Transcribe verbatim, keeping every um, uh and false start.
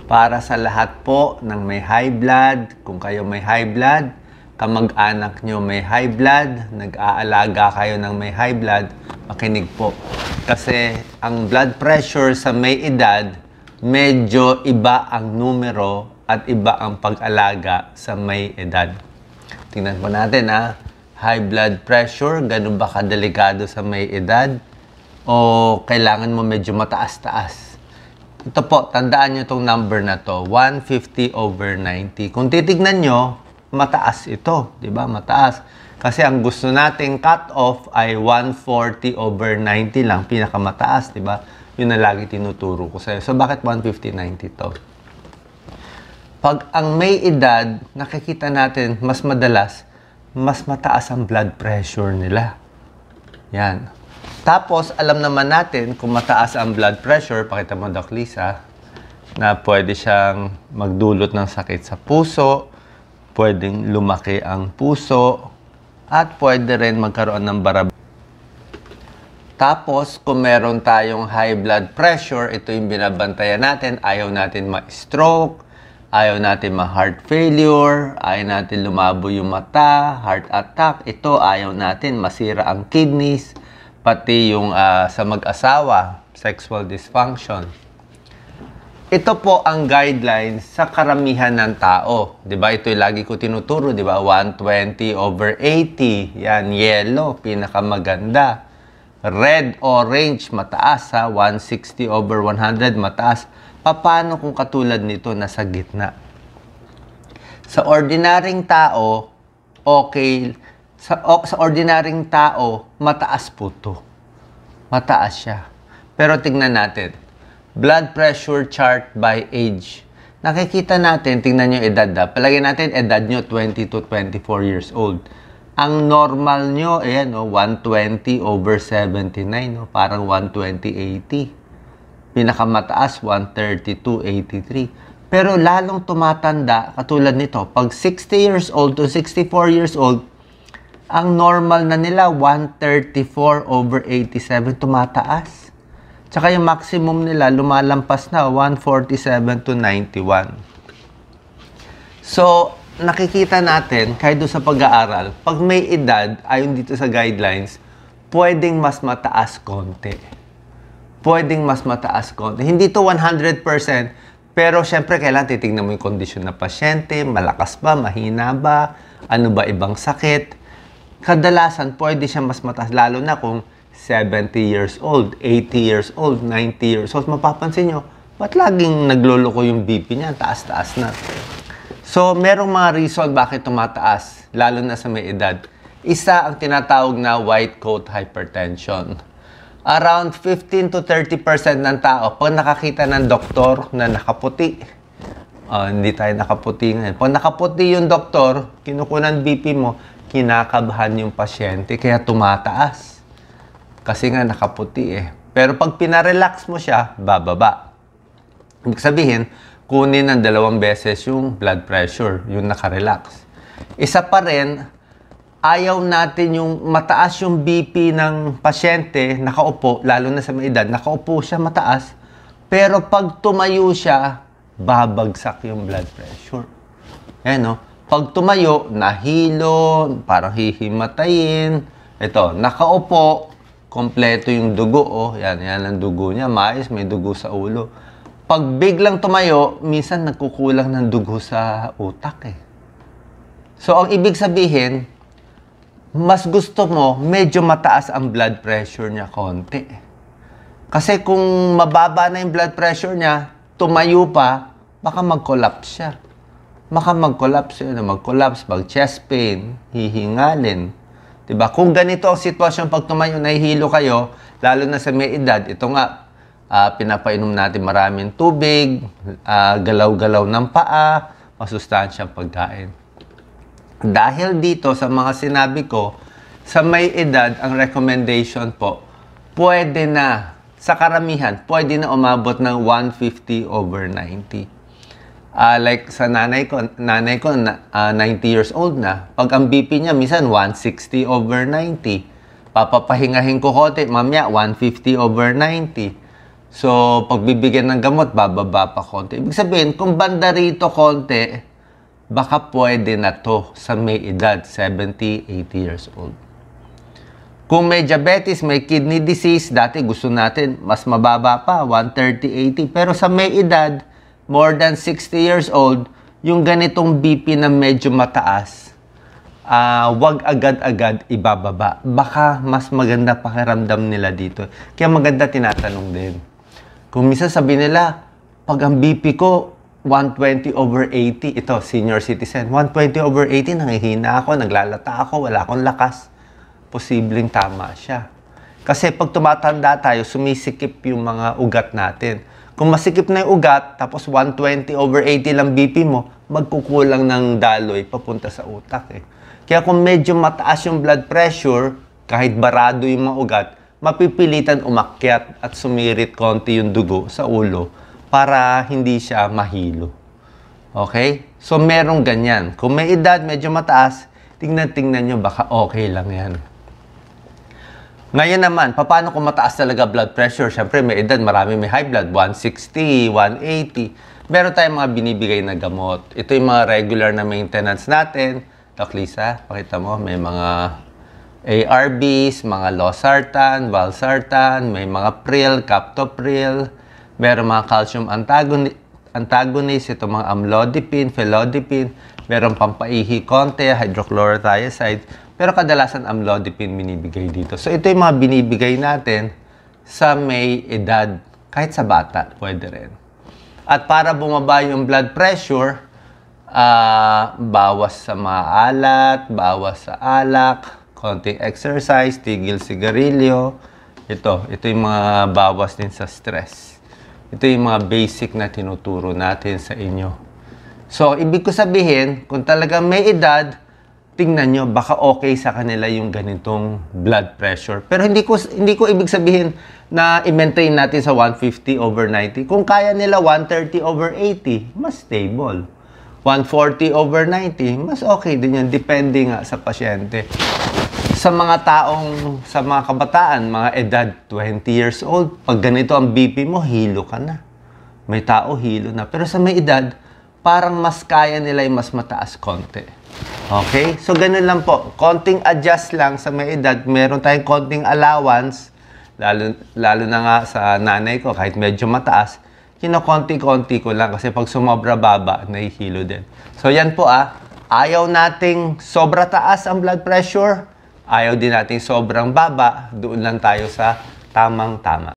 Para sa lahat po ng may high blood, kung kayo may high blood, kamag-anak nyo may high blood, nag-aalaga kayo ng may high blood, makinig po. Kasi ang blood pressure sa may edad, medyo iba ang numero at iba ang pag-alaga sa may edad. Tingnan po natin ha. High blood pressure, ganun ba kadelikado sa may edad? O kailangan mo medyo mataas-taas? Ito po, tandaan nyo itong number na to, one fifty over ninety. Kung titignan nyo, mataas ito, di ba? Mataas. Kasi ang gusto nating cut-off ay one forty over ninety lang, pinakamataas, di ba? Yun na lagi tinuturo ko sa'yo. So, bakit one fifty, ninety to? Pag ang may edad, nakikita natin, mas madalas, mas mataas ang blood pressure nila. Yan. Tapos, alam naman natin, kung mataas ang blood pressure, pakita mo, Doc Lisa, na pwede siyang magdulot ng sakit sa puso, pwedeng lumaki ang puso, at pwede rin magkaroon ng barab. Tapos, kung meron tayong high blood pressure, ito yung binabantayan natin, ayaw natin ma-stroke, ayaw natin ma-heart failure, ayaw natin lumabo yung mata, heart attack, ito ayaw natin masira ang kidneys, pati yung uh, sa mag-asawa, sexual dysfunction. Ito po ang guidelines sa karamihan ng tao. Diba? Ito yung lagi ko tinuturo, diba? one twenty over eighty. Yan, yellow, pinakamaganda. Red, orange, mataas ha. one sixty over one hundred, mataas. Paano kung katulad nito nasa gitna? Sa ordinaryong tao, okay. Sa, o, sa ordinaryong tao, mataas po ito. Mataas siya. Pero tignan natin. Blood pressure chart by age. Nakikita natin, tingnan nyo edad na. Palagay natin edad nyo twenty to twenty-four years old. Ang normal nyo, ayan, no, one twenty over seventy-nine. No, parang one twenty eighty. Pinakamataas, one thirty-two eighty-three. Pero lalong tumatanda, katulad nito, pag sixty years old to sixty-four years old, ang normal na nila, one thirty-four over eighty-seven, tumataas. Tsaka yung maximum nila, lumalampas na, one forty-seven to ninety-one. So, nakikita natin, kahit doon sa pag-aaral, pag may edad, ayon dito sa guidelines, pwedeng mas mataas konti. Pwedeng mas mataas konti. Hindi to one hundred percent, pero syempre, kailangan titignan mo yung kondisyon na pasyente, malakas ba, mahina ba, ano ba ibang sakit. Kadalasan, pwede siya mas mataas, lalo na kung seventy years old, eighty years old, ninety years old. Mapapansin nyo, ba't laging nagloloko yung B P niya? Taas-taas na. So, merong mga reason bakit tumataas, lalo na sa may edad. Isa ang tinatawag na white coat hypertension. Around fifteen to thirty percent ng tao, pag nakakita ng doktor na nakaputi, uh, hindi tayo nakaputi ngayon. Pag nakaputi yung doktor, kinukunan B P mo, kinakabahan yung pasyente, kaya tumataas. Kasi nga nakaputi eh. Pero pag pinarelax mo siya, bababa. Ibig sabihin, kunin ng dalawang beses yung blood pressure, yung nakarelax. Isa pa rin, ayaw natin yung mataas yung B P ng pasyente, nakaupo, lalo na sa may edad, nakaupo siya mataas, pero pag tumayo siya, babagsak yung blood pressure. Ayan, no? Pag tumayo, nahilo, parang hihimatayin. Ito, nakaupo, kompleto yung dugo. Oh, yan, yan ang dugo niya. Mais, may dugo sa ulo. Pag biglang tumayo, minsan nagkukulang ng dugo sa utak eh. So, ang ibig sabihin, mas gusto mo, medyo mataas ang blood pressure niya konti. Kasi kung mababa na yung blood pressure niya, tumayo pa, baka mag-collapse siya. Baka mag-collapse yun, mag-collapse, mag-chest pain, hihingalin. Diba? Kung ganito ang sitwasyon pag tumayo, nahihilo kayo, lalo na sa may edad, ito nga, uh, pinapainom natin maraming tubig, uh, galaw-galaw ng paa, masustansyang pagkain. Dahil dito, sa mga sinabi ko, sa may edad, ang recommendation po, pwede na, sa karamihan, pwede na umabot ng one fifty over ninety. Uh, like sa nanay ko, nanay ko uh, ninety years old na. Pag ang B P niya, minsan one sixty over ninety. Papapahingahin ko konti, mamaya one fifty over ninety. So, pagbibigyan ng gamot, bababa pa konti. Ibig sabihin, kung banda rito konti, baka pwede na to sa may edad, seventy, eighty years old. Kung may diabetes, may kidney disease, dati gusto natin mas mababa pa, one thirty, eighty. Pero sa may edad, more than sixty years old, yung ganitong B P na medyo mataas, uh, wag agad-agad ibababa. Baka mas maganda pakiramdam nila dito. Kaya maganda tinatanong din. Kung minsan sabi nila, pag ang B P ko, one twenty over eighty, ito, senior citizen, one twenty over eighty, nangihina ako, naglalata ako, wala akong lakas. Posibleng tama siya. Kasi pag tumatanda tayo, sumisikip yung mga ugat natin. Kung masikip na yung ugat, tapos one twenty over eighty lang B P mo, magkukulang ng daloy papunta sa utak eh. Kaya kung medyo mataas yung blood pressure, kahit barado yung mga ugat, mapipilitan umakyat at sumirit konti yung dugo sa ulo para hindi siya mahilo. Okay? So merong ganyan. Kung may edad medyo mataas, tingnan-tingnan nyo, baka okay lang yan. Ngayon naman, paano kung mataas talaga blood pressure? Siyempre, may edad, marami may high blood, one sixty, one eighty. Meron tayong mga binibigay na gamot. Ito yung mga regular na maintenance natin. Doc Lisa, pakita mo, may mga A R Bs, mga losartan, valsartan, may mga pril, captopril, meron mga calcium antagonist, antagonist, ito mga amlodipine, felodipine, meron pampaihi konti, hydrochlorothiazide. Pero kadalasan amlodipine binibigay dito. So ito yung mga binibigay natin sa may edad, kahit sa bata, pwede rin. At para bumaba yung blood pressure, uh, bawas sa maalat, bawas sa alak, konting exercise, tigil sigarilyo. Ito, ito yung mga bawas din sa stress. Ito yung mga basic na tinuturo natin sa inyo. So, ibig ko sabihin, kung talagang may edad, tingnan nyo, baka okay sa kanila yung ganitong blood pressure. Pero hindi ko, hindi ko ibig sabihin na i-maintain natin sa one fifty over ninety. Kung kaya nila one thirty over eighty, mas stable. one forty over ninety, mas okay din yan. Depende nga sa pasyente. Sa mga taong, sa mga kabataan, mga edad twenty years old, pag ganito ang B P mo, hilo ka na. May tao, hilo na. Pero sa may edad, parang mas kaya nila yung mas mataas konti. Okay? So, ganun lang po. Konting adjust lang sa may edad. Meron tayong konting allowance, lalo, lalo na nga sa nanay ko, kahit medyo mataas, kinokonti-konti ko lang kasi pag sumobra baba, nahihilo din. So, yan po ah. Ayaw nating sobra taas ang blood pressure. Ayaw din nating sobrang baba. Doon lang tayo sa tamang-tama.